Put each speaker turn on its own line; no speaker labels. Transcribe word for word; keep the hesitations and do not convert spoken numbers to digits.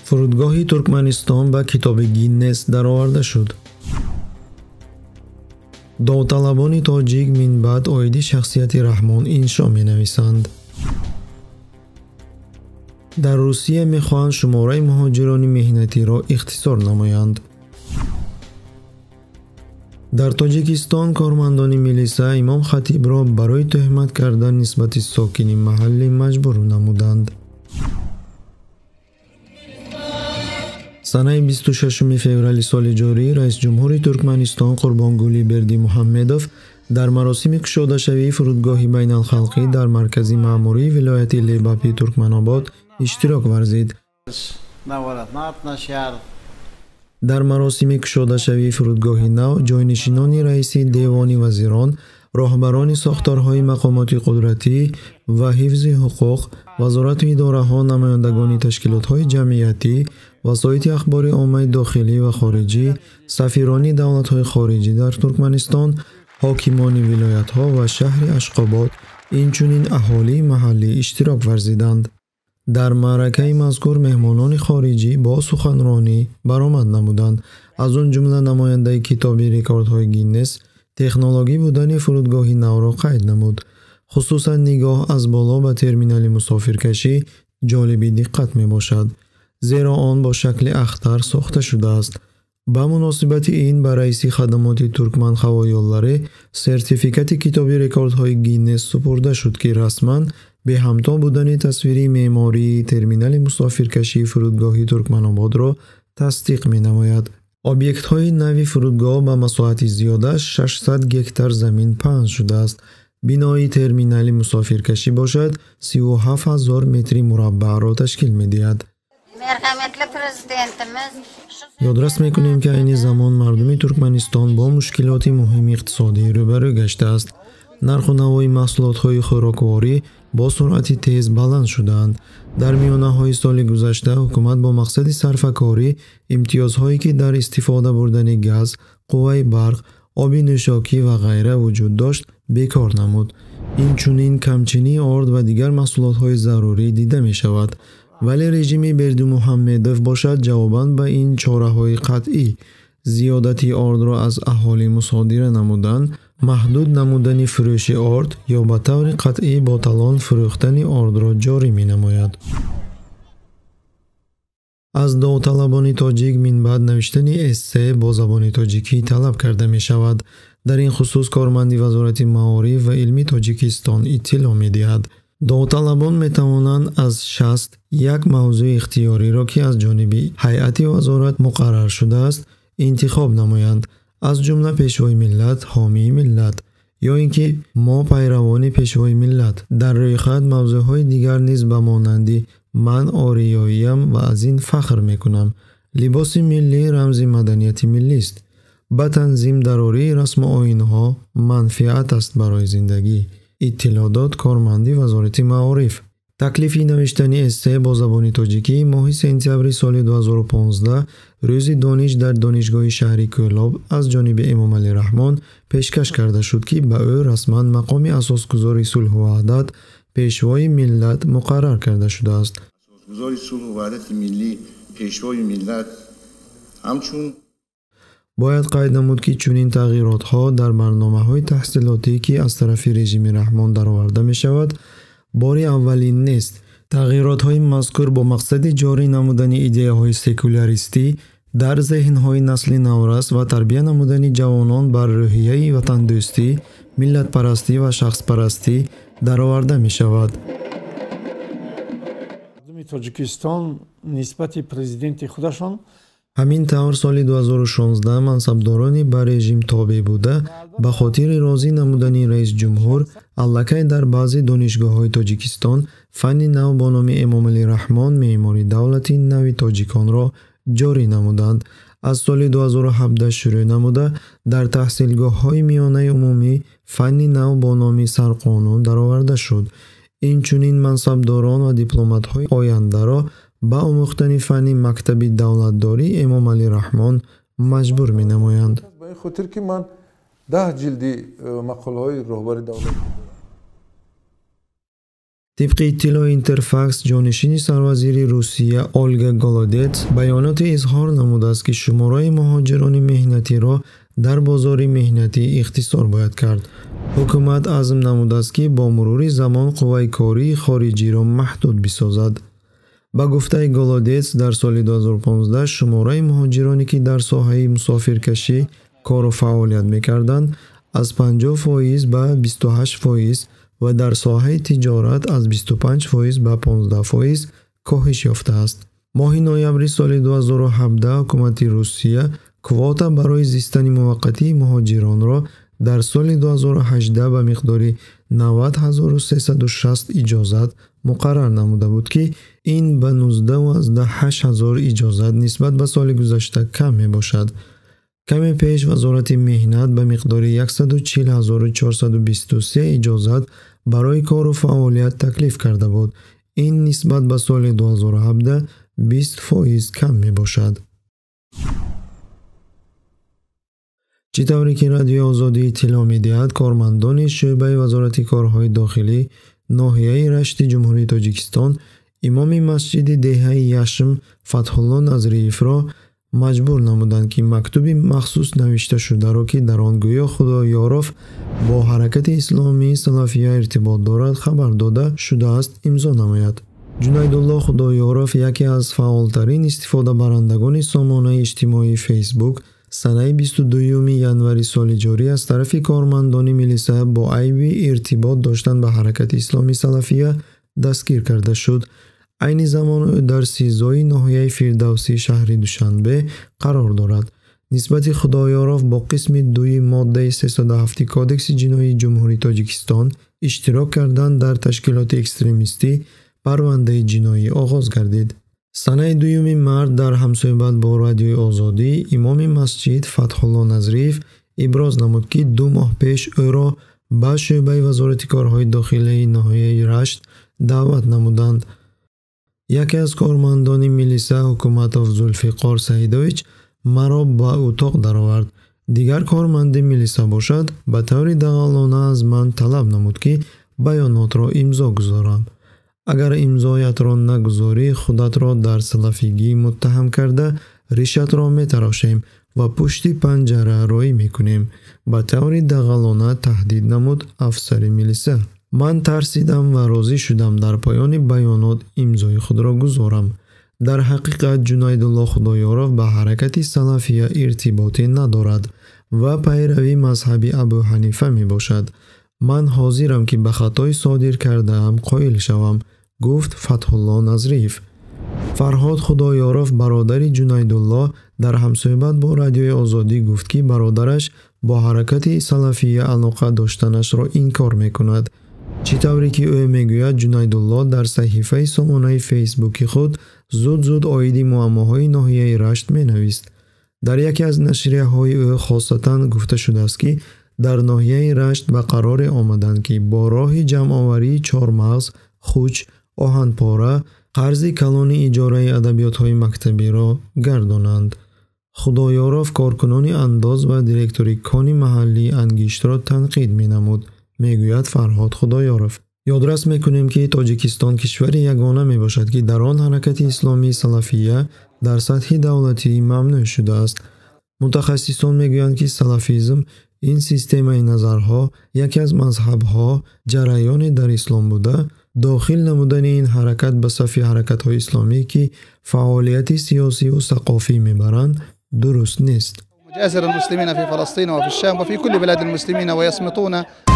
فرودگاه ترکمنستان به کتاب گینس درآورده شد. داوطلبان تاجیک من بعد آیدی شخصیت رحمان انشا می نویسند. در روسیه می خواهند شماره مهاجران مهنتی را اختصار نمایند. در تاجیکستان کارمندان میلیسا امام خطیب را برای تهمت کردن نسبت ساکنین محلی مجبور نمودند. سنه بیست و ششم فوریه سال جاری رئیس جمهور ترکمنستان قربانگولی بردیمحمدوف در مراسم گشوده شوی فرودگاه بین الخلقی در مرکز مأموری ولایت لیباپی ترکمنآباد اشتراک ورزید. در مراسم گشوده شوی فرودگاه نو جانشینان رئیس دیوان وزیران، راهبران ساختارهای مقامات قدرتی و حفظ حقوق، وزارت و اداره‌ها، نمایندگان تشکیلات‌های جمعیتی، وسایط اخبار عامه داخلی و خارجی، سفیران دولت‌های خارجی در ترکمنستان، حاکمان ولایت‌ها و شهر اشخاباد، اینچنین اهالی محلی اشتراک ورزیدند. در معرکه مذکور مهمانان خارجی با سخنرانی برآمد نمودند. از آن جمله نماینده کتاب رکوردهای گینس تکنولوژی بودن فرودگاه نو را قید نمود. خصوصا نگاه از بالا به ترمینال مسافرکشی جالب دقت می باشد، زیرا آن با شکل اختر ساخته شده است. به مناسبت این به رئیس خدمات ترکمن هوایی‌یولları سرتیفیکت کتاب رکوردهای گینس سپرده شد که رسما به همتا بودن تصویری معماری ترمینال مسافرکشی فرودگاه ترکمنآباد را تصدیق می نماید. объект ҳои нави фурудгоҳ ба масоҳати зиёдаш шашсад гектар замин паҳн шудааст. бинои терминали мусофиркашӣ бошад си و هفت هزار метри мураббаъро ташкил медиҳад. ёдрас мекунем ки айни замон мардуми Туркманистон бо мушкилоти муҳими иқтисодӣ рӯбарӯ гаштааст. нарху навои маҳсулотҳои хӯрокворӣ бо суръати тез баланд шудаанд. дар миёнаҳои соли гузашта ҳукумат бо мақсади сарфакорӣ имтиёзҳое ки дар истифода бурдани газ, қувваи барқ, оби нӯшокӣ ва ғайра вуҷуд дошт бекор намуд. инчунин камчинии орд ва дигар маҳсулотҳои зарурӣ дида мешавад. вале режими бердимуҳаммедов бошад ҷавобан ба ин чораҳои қатъӣ зиёдати ордро аз аҳолӣ мусодира намудан, маҳдуд намудани фурӯши орд ё ба таври қатъӣ бо талон фурӯхтани ордро ҷорӣ менамояд. аз давотталабони тоҷик минбаъд навиштани эссе бо забони тоҷикӣ талаб карда мешавад. дар ин хусус корманди вазорати маориф ва илми Тоҷикистон иттилоъ медиҳад. давотталабон метавонанд аз шаст як мавзӯи ихтиёриро ки аз ҷониби ҳайати вазорат муқаррар шудааст интихоб намоянд, аз ҷумла пешвои миллат, ҳомии миллат ё ин ки мо пайравони пешвои миллат. дар рӯйхат мавзӯъҳои дигар низ ба монанди ман ориёиям ва аз ин фахр мекунам, либоси миллӣ рамзи маданияти миллист, ба танзим дарории расму оинҳо манфиат аст барои зиндагӣ. иттилоъ дод корманди вазорати маориф. таклифи навиштани эссе бо забони тоҷикӣ моҳи сентябри соли ду ҳазору понздаҳ рӯзи дониш дар донишгоҳи шаҳри Кӯлоб аз ҷониби Эмомалӣ Раҳмон пешкаш карда шуд ки ба ӯ расман мақоми асосгузори сулҳу ваҳдат пешвои миллат муқаррар карда шудааст.
асосгузори сулҳу ваҳдати миллӣ пешвои миллат ҳамчун
бояд қайд намуд ки чунин тағйиротҳо дар барномаҳои таҳсилотӣ ки аз тарафи режими Раҳмон дароварда мешавад бори аввалин нест. тағйиротҳои мазкур бо мақсади ҷорӣ намудани идеяҳои секуляристӣ дар зеҳнҳои насли наврас ва тарбия намудани ҷавонон бар рӯҳияи ватандӯстӣ, миллатпарастӣ ва шахспарастӣ дароварда мешавад.
мардуми Тоҷикистон нисбати президенти худашон
ҳамин тавр соли ду ҳазору шонздаҳ мансабдорони ба режим тобеъ буда ба хотири розӣ намудани раисҷумҳур аллакай дар баъзе донишгоҳҳои Тоҷикистон фанни нав бо номи Эмомалӣ Раҳмон меъмори давлати нави тоҷиконро ҷорӣ намуданд. аз соли ду ҳазору ҳабдаҳ шурӯъ намуда дар таҳсилгоҳҳои миёнаи умумӣ фанни нав бо номи Сарқонун дароварда шуд. инчунин мансабдорон ва дипломатҳои ояндаро ба омӯхтани фанни мактаби давлатдорӣ Эмомалӣ Раҳмон маҷбур менамоянд.
ба ин хотир ки ман даҳ ҷилди мақолаҳои роҳбари давлат
طبق اطلاع اینترفکس، جانشین سروزیر روسیه اولگا گولودتس بیانات اظهار نموده است که شمارای مهاجران مهنتی را در بازار مهنتی اختصار باید کرد. حکومت عزم نموده است که با مرور زمان قوای کاری خارجی را محدود بسازد. با گفته گولودتس در سال دو هزار و پانزده شمارای مهاجرانی که در ساحه مسافرکشی کار و فعالیت می‌کردند از پنجاه درصد به بیست و هشت درصد و در ساحه تجارت از بیست و پنج درصد به پانزده درصد کاهش یافته است. ماه نوامبر سال دو هزار و هفده حکومت روسیه کواتا برای زیستن موقتی مهاجران را در سال دو هزار و هجده به مقدار نود هزار و سیصد و شصت اجازت مقرر نموده بود که این به نوزده و هشت هزار اجازت نسبت به سال گذشته کم می باشد. کم پیش وزارت مهنت به مقدار صد و چهل هزار و چهارصد و بیست و سه اجازت برای کار و فعالیت تکلیف کرده بود. این نسبت به سال دو هزار و هفده بیست درصد کم می باشد. چطوری که رادیو آزادی اطلاع می دهد کارمندان شعبه وزارت کارهای داخلی ناحیه رشت جمهوری تاجیکستان امام مسجد دهه یشم فتح الله نظریف را مجبور نمودند که مکتوبی مخصوص نوشته شده را که در آن گویا خدایارف با حرکت اسلامی سلفیه ارتباط دارد خبر داده شده است امضا نماید. جنیدالله خدایارف یکی از فعالترین استفاده برندگان سامانه اجتماعی فیسبوک سنه بیست و دو ینوری سال جاری از طرف کارمندان میلیسا با عیب ارتباط داشتن به حرکت اسلامی سلفیه دستگیر کرده شد. عین زمان در سیزده ناحیه فردوسی شهر دوشنبه قرار دارد. نسبت خدایارف با قسم دوی ماده سیصد و هفت کادکس جنایی جمهوری تاجیکستان اشتراک کردن در تشکیلات اکستریمیستی پرونده جنایی آغاز گردید. سنه دوم مارس در همصحبت با رادیو آزادی امام مسجد فتح الله نظریف ابراز نمود که دو ماه پیش او را به شعبه وزارت کارهای داخلی ناحیه رشت دعوت نمودند. یکی از کارمندان میلیسا حکومت زوالفقار سعیدویچ مرا به اتاق درآورد. دیگر کارمند میلیسا باشد به طور دغلانه از من طلب نمود که بیانات را امضا گذارم. اگر امضایت را نگذاری خودت را در سلفیگی متهم کرده ریشت را می تراشیم و پشت پنجره روی می کنیم. به طور دغلانه تهدید نمود افسر میلیسا. من ترسیدم و راضی شدم در پایان بیانات امضای خود را گذارم. در حقیقت جنیدالله خدایارف به حرکت سلفیه ارتباطی ندارد و پیروی مذهب ابو حنیفه می باشد. من حاضرم که به خطای صادر کرده ام قائل شوم، گفت فتح الله نظریف. فرهاد خدایارف برادر جنیدالله در همصحبت با رادیو آزادی گفت که برادرش با حرکت سلفیه علاقه داشتنش را انکار می کند. چطوری که او میگوید جنیدالله در صحیفه سامانه فیسبوکی خود زود زود آیدی معماهای ناحیه رشت می نویست. در یکی از نشریه های او خاصتاً گفته شده است که در ناحیه رشت به قرار آمدند که با راه جمع آوری چهارمغز، خوچ، آهنپاره قرض کلان اجاره ادبیات های مکتبی را گردانند. خدایارف کارکنان انداز و دیرکتوری کانی محلی انگشت را تنقید می نمود. میگوید فرهاد خدایارف. یادرس میکنیم که تاجیکستان کشور یگانه می باشد که در آن حرکت اسلامی سلفیه در سطح دولتی ممنوع شده است. متخصصان میگویند که سلفیزم این سیستم نظرها یکی از مذهبها جریان در اسلام بوده. داخل نمودن این حرکت به صف حرکت های اسلامی که فعالیت سیاسی و ثقافی میبرند درست نیست.
مجازر المسلمين في فلسطين وفي الشام وفي كل بلاد المسلمين ويصمتون